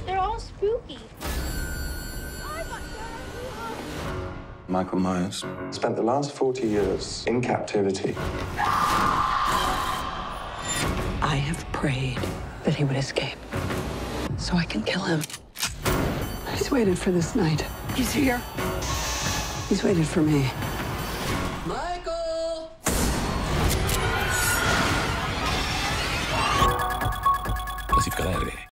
They're all spooky. Michael Myers spent the last 40 years in captivity. I have prayed that he would escape so I can kill him. He's waited for this night. He's here. He's waited for me. Michael! Clasificada R.